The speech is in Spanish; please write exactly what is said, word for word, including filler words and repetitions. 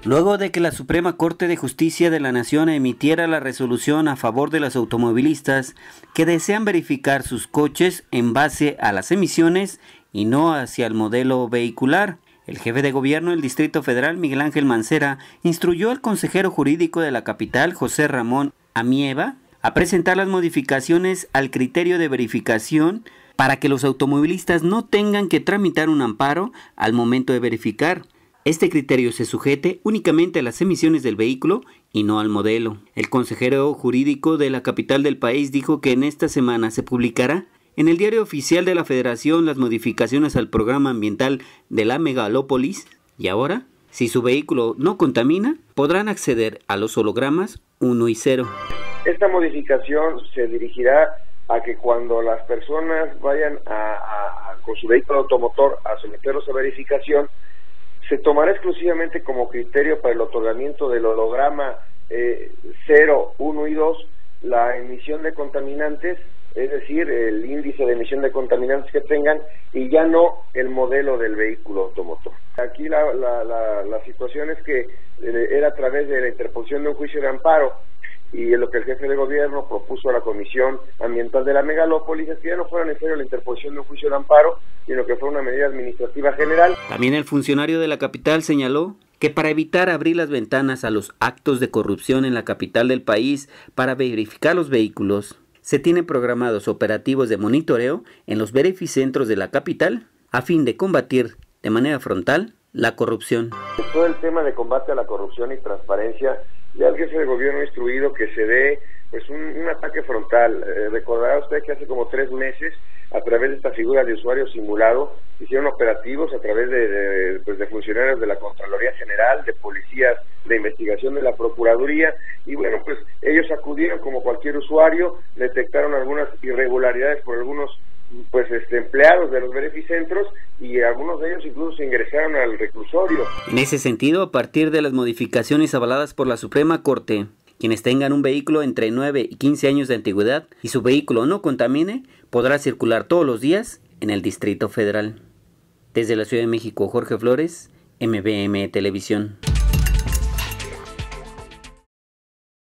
Luego de que la Suprema Corte de Justicia de la Nación emitiera la resolución a favor de los automovilistas que desean verificar sus coches en base a las emisiones y no hacia el modelo vehicular, el jefe de gobierno del Distrito Federal, Miguel Ángel Mancera, instruyó al consejero jurídico de la capital, José Ramón Amieva, a presentar las modificaciones al criterio de verificación para que los automovilistas no tengan que tramitar un amparo al momento de verificar. Este criterio se sujete únicamente a las emisiones del vehículo y no al modelo. El consejero jurídico de la capital del país dijo que en esta semana se publicará en el Diario Oficial de la Federación las modificaciones al programa ambiental de la megalópolis y ahora, si su vehículo no contamina, podrán acceder a los hologramas uno y cero. Esta modificación se dirigirá a que cuando las personas vayan a, a, a, con su vehículo automotor a someterlos a verificación, se tomará exclusivamente como criterio para el otorgamiento del holograma eh, cero, uno y dos la emisión de contaminantes, es decir, el índice de emisión de contaminantes que tengan, y ya no el modelo del vehículo automotor. Aquí la, la, la, la situación es que eh, era a través de la interposición de un juicio de amparo, y en lo que el jefe de gobierno propuso a la Comisión Ambiental de la Megalópolis es que ya no fuera necesario la interposición de un juicio de amparo, sino que fuera una medida administrativa general. También el funcionario de la capital señaló que para evitar abrir las ventanas a los actos de corrupción en la capital del país para verificar los vehículos, se tienen programados operativos de monitoreo en los verificentros de la capital a fin de combatir de manera frontal la corrupción. Todo el tema de combate a la corrupción y transparencia, ya el jefe de gobierno ha instruido que se dé pues un, un ataque frontal. Eh, recordará usted que hace como tres meses, a través de esta figura de usuario simulado, hicieron operativos a través de, de, pues de funcionarios de la Contraloría General, de policías de investigación de la Procuraduría, y bueno, pues ellos acudieron como cualquier usuario, detectaron algunas irregularidades por algunos pues este empleados de los verificentros, y algunos de ellos incluso se ingresaron al reclusorio. En ese sentido, a partir de las modificaciones avaladas por la Suprema Corte, quienes tengan un vehículo entre nueve y quince años de antigüedad y su vehículo no contamine, podrá circular todos los días en el Distrito Federal. Desde la Ciudad de México, Jorge Flores, M B M Televisión.